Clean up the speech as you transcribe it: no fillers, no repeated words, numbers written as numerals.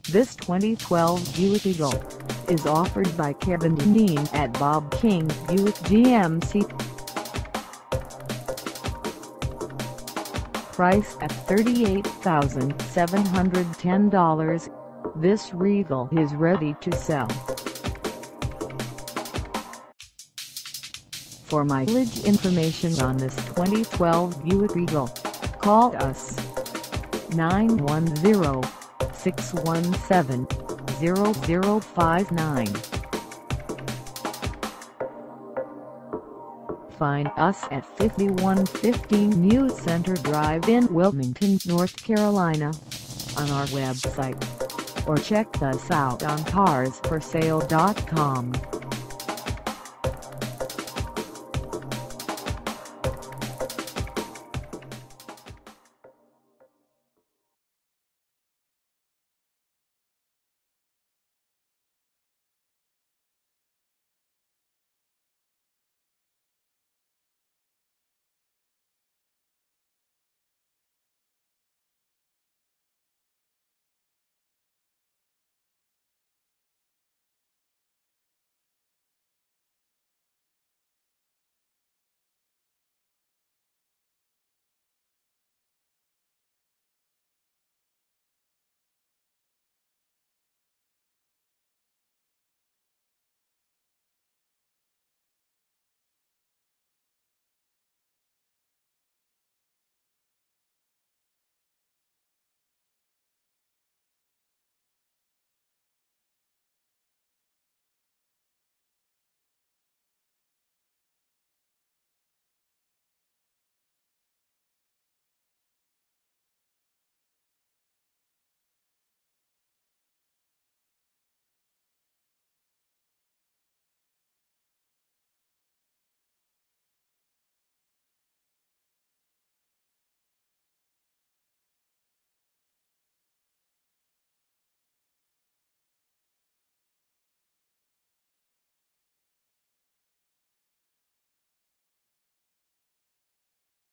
This 2012 Buick Eagle is offered by Kevin Deneen at Bob King Buick GMC. Price at $38,710, this Regal is ready to sell. For mileage information on this 2012 Buick Eagle, call us 910-617-0059. Find us at 5115 New Center Drive in Wilmington, North Carolina, on our website, or check us out on carsforsale.com.